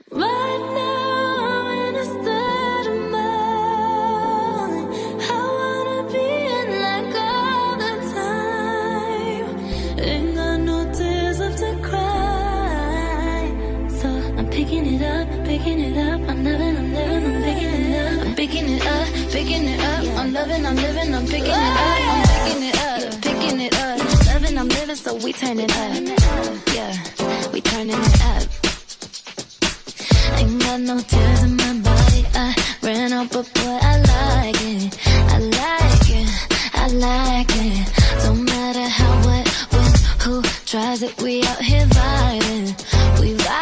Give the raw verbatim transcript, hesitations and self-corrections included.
Right now I'm in a state of mind. I wanna be in like all the time. Ain't got no tears left to cry. So I'm picking it up, picking it up. I'm loving, I'm living, I'm picking it up. I'm picking it up, picking it up. I'm loving, I'm living, I'm picking it up. I'm picking it up, picking it up. Loving, I'm living, so we turn it up. Yeah, we turning it up. Ain't got no tears in my body. I ran out, but boy, I like it. I like it, I like it. Don't matter how, what, when, who tries it. We out here vibing, we vibing.